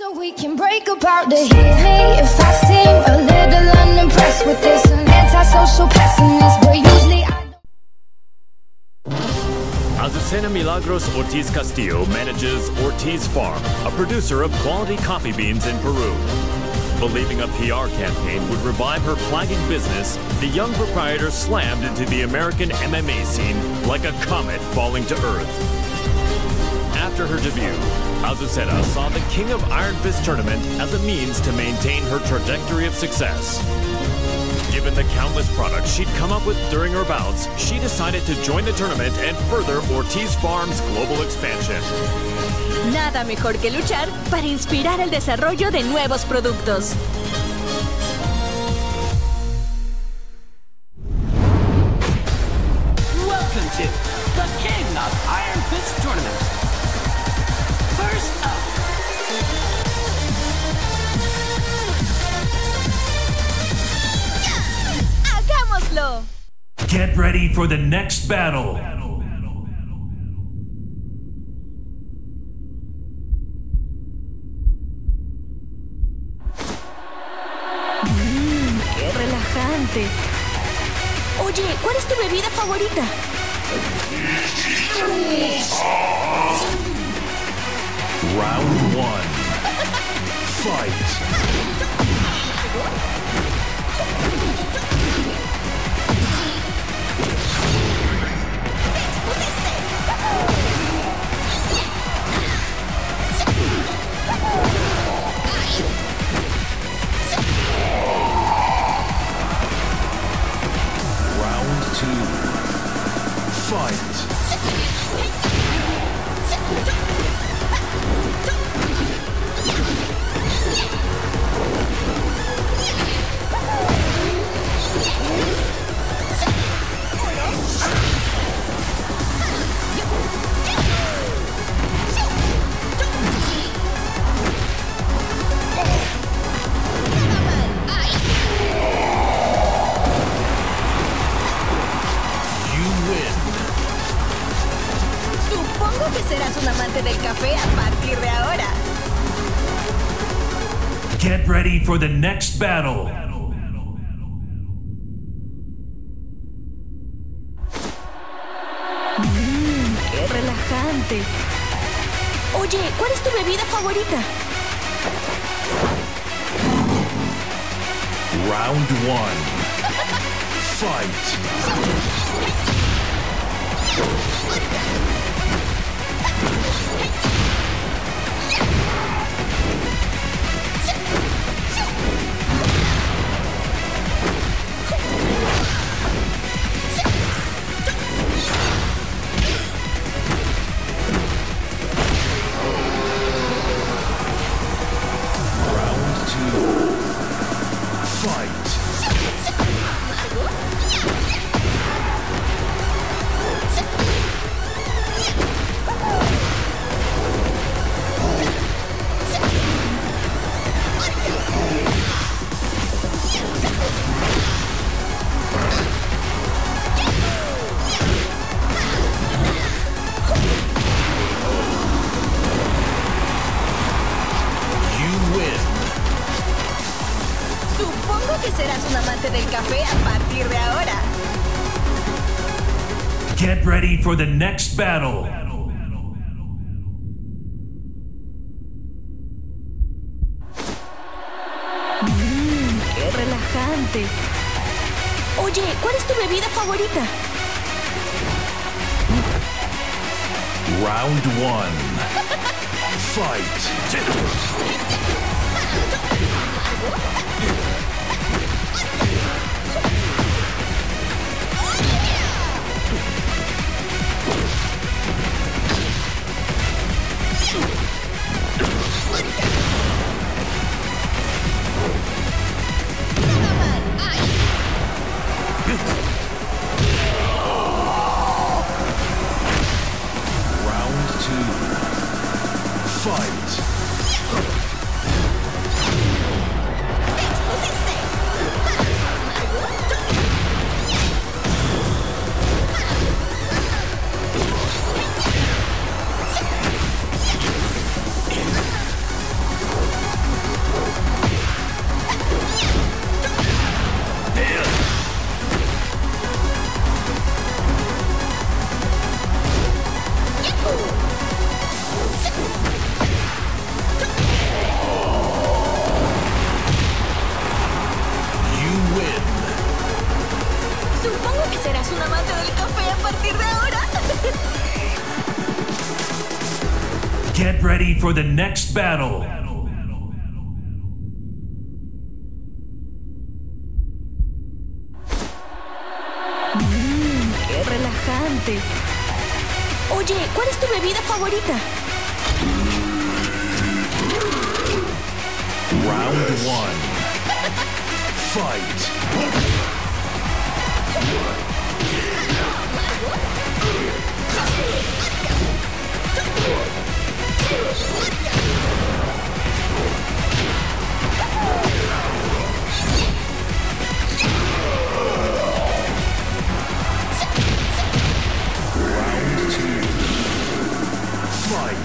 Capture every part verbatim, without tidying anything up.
So we can break apart to hit me if I seem a little unimpressed with this. An antisocial pessimist, but usually I don't. Azucena Milagros Ortiz Castillo manages Ortiz Farm, a producer of quality coffee beans in Peru. Believing a P R campaign would revive her flagging business, the young proprietor slammed into the American M M A scene like a comet falling to Earth. After her debut, Azucena saw the King of Iron Fist tournament as a means to maintain her trajectory of success. Given the countless products she'd come up with during her bouts, she decided to join the tournament and further Ortiz Farm's global expansion. Nada mejor que luchar para inspirar el desarrollo de nuevos productos. Welcome to the King of Iron Fist tournament. First up, ¡hagámoslo! Get ready for the next battle. Mmm, qué relajante. Oye, ¿cuál es tu bebida favorita? Round one. Fight. Round two. Fight. Supongo que serás un amante del café a partir de ahora. Get ready for the next battle. Mmm, qué relajante. Oye, ¿cuál es tu bebida favorita? Round one. Fight. Round two. Fight. Supongo que serás un amante del café a partir de ahora. Get ready for the next battle. Mmm, qué relajante. Oye, ¿cuál es tu bebida favorita? Round one. Fight. Round two. Fight. Get ready for the next battle. Mmm, qué relajante. Oye, ¿cuál es tu bebida favorita? Round one. Fight. Round two. Fight.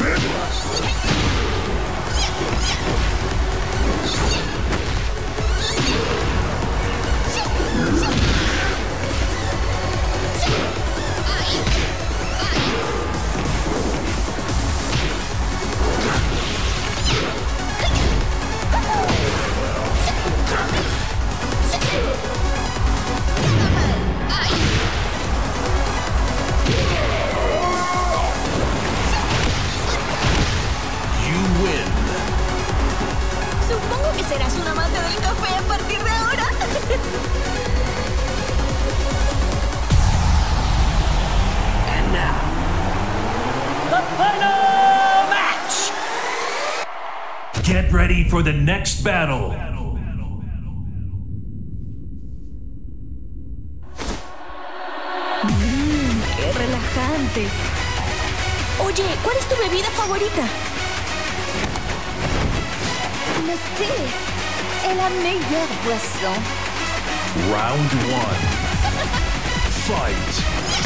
Supongo que serás un amante del café a partir de ahora. And now, the final match! Get ready for the next battle. Mmm, qué relajante. Oye, ¿cuál es tu bebida favorita? Le thé est la meilleure boisson. Round one. Fight.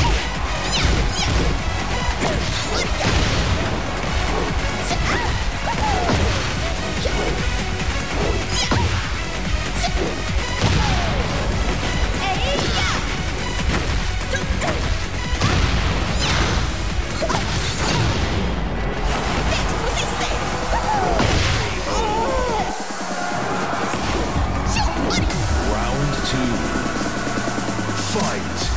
Round two. Fight.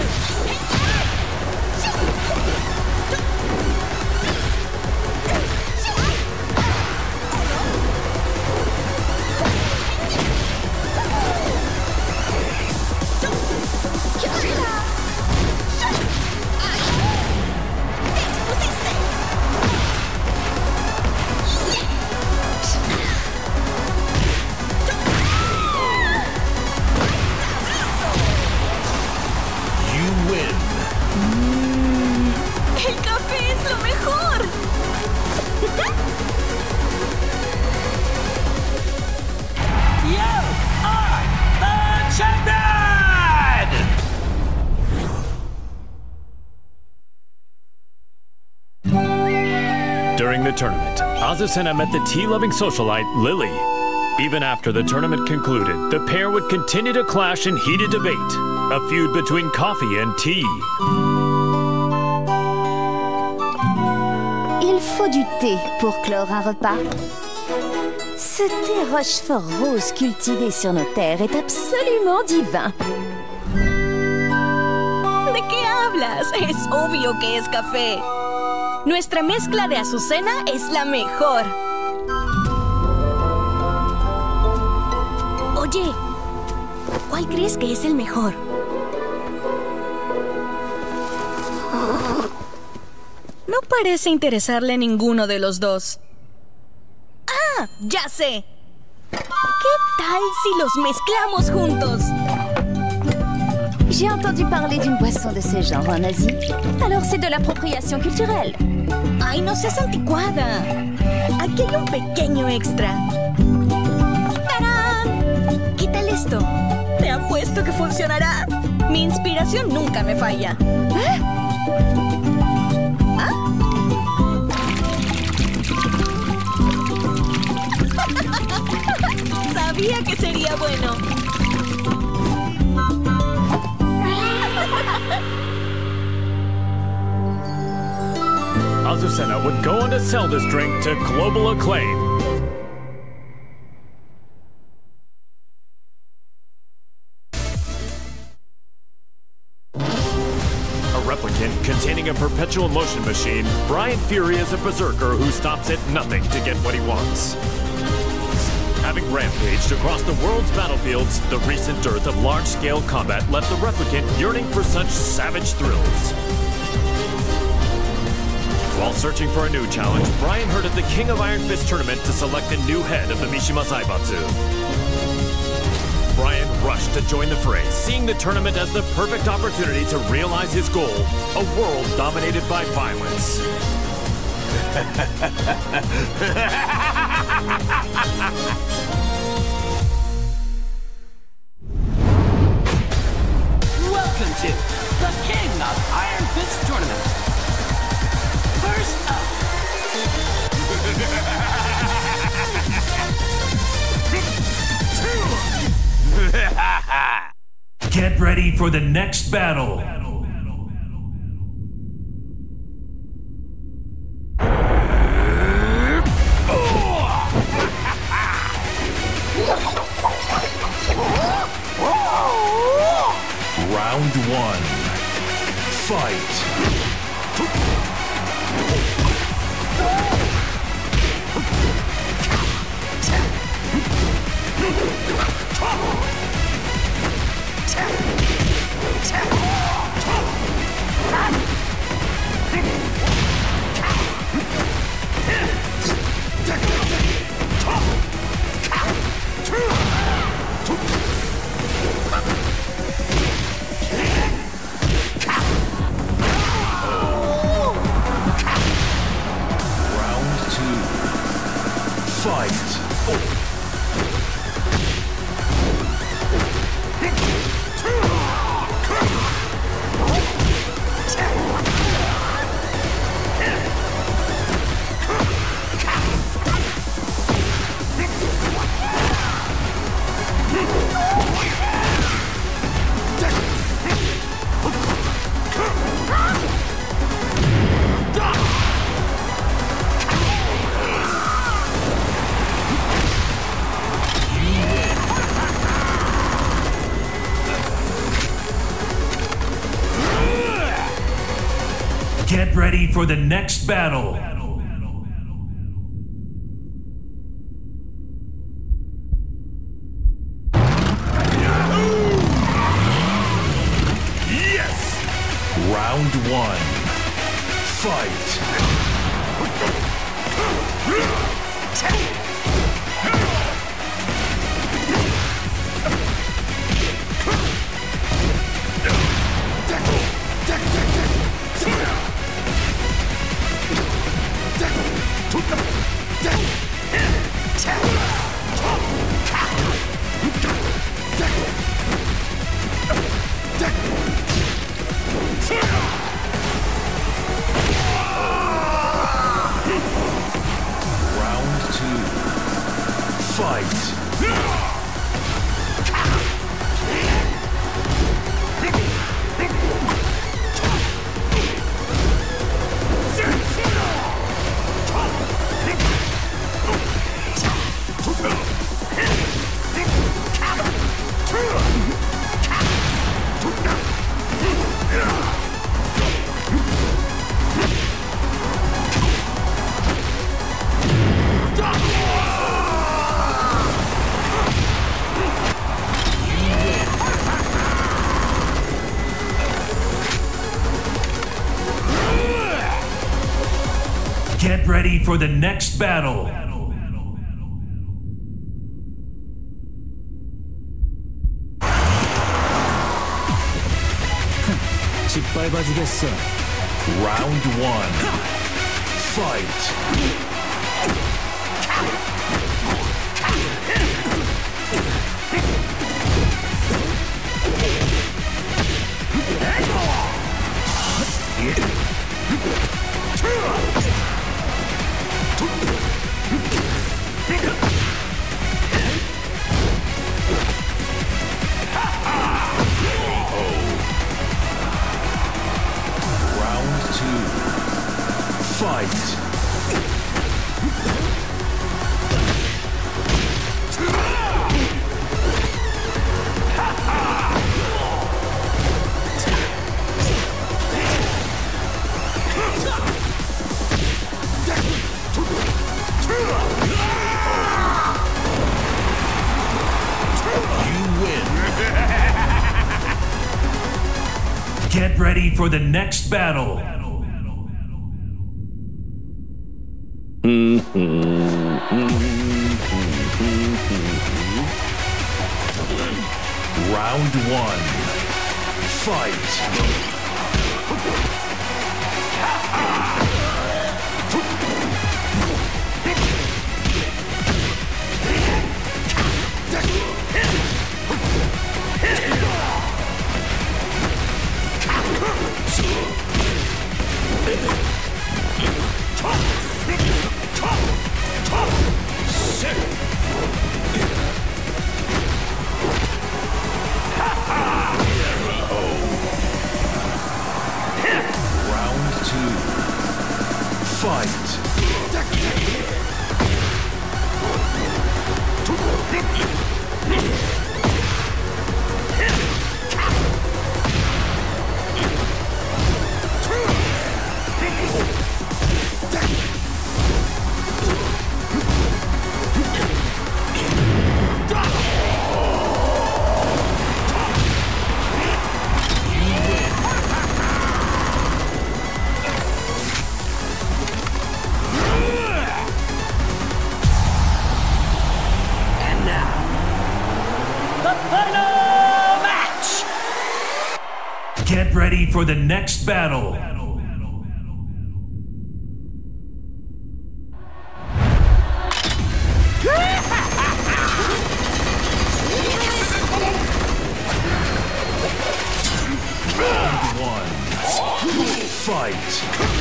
You win. ¡El café es lo mejor! You are the champion! During the tournament, Azucena met the tea-loving socialite Lily. Even after the tournament concluded, the pair would continue to clash in heated debate, a feud between coffee and tea. Il faut du thé pour clore un repas. Ce thé Rochefort rose cultivé sur nos terres est absolument divin. ¿De qué hablas? Es obvio que es café. Nuestra mezcla de azucena es la mejor. Oye, ¿cuál crees que es el mejor? No parece interesarle ninguno de los dos. ¡Ah! ¡Ya sé! ¿Qué tal si los mezclamos juntos? J'ai entendu parler d'une boisson de ce genre en Asie. Alors c'est de l'appropriation culturelle. ¡Ay, no seas anticuada! Aquí hay un pequeño extra. ¡Tarán! ¿Qué tal esto? Te apuesto que funcionará. Mi inspiración nunca me falla. ¿Eh? ¿Ah? Sabía que sería bueno. Azucena would go on to sell this drink to global acclaim. A replicant containing a perpetual perpetual motion machine, Brian Fury is a berserker who stops at nothing to get what he wants. Having rampaged across the world's battlefields, the recent dearth of large-scale combat left the replicant yearning for such savage thrills. While searching for a new challenge, Brian heard of the King of Iron Fist tournament to select a new head of the Mishima Zaibatsu. Brian rushed to join the fray, seeing the tournament as the perfect opportunity to realize his goal, a world dominated by violence. Welcome to the King of Iron Fist Tournament. First up. Get ready for the next battle. Round one. Fight. Round two. Fight. Get ready for the next battle. Yes! Round one. Fight. Round two. Fight. Get ready for the next battle. Round one. Fight. Round two. Fight. Get ready for the next battle. Round one. Fight. Round two. Fight. Get ready for the next battle. Round one. Fight.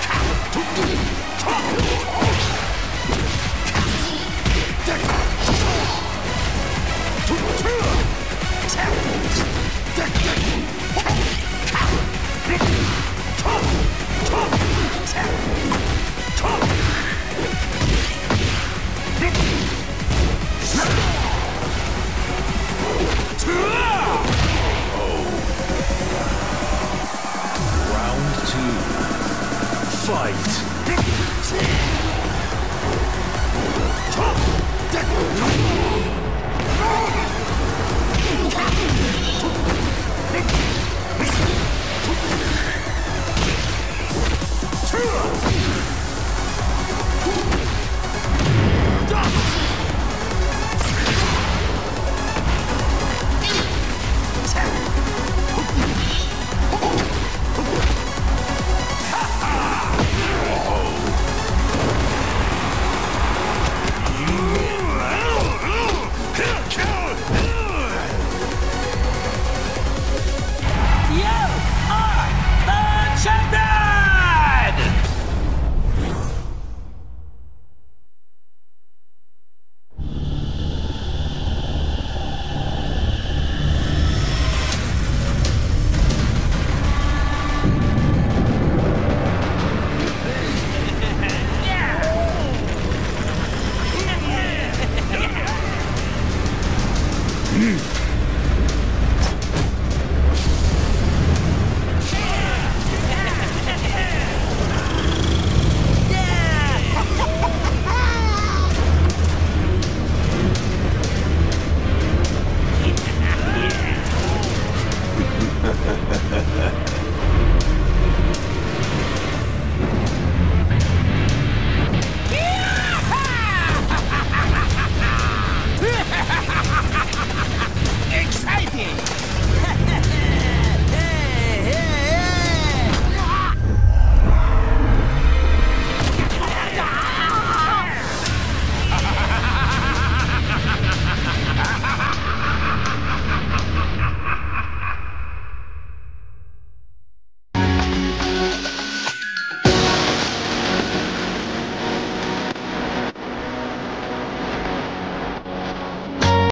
Round two. Fight. Hmm.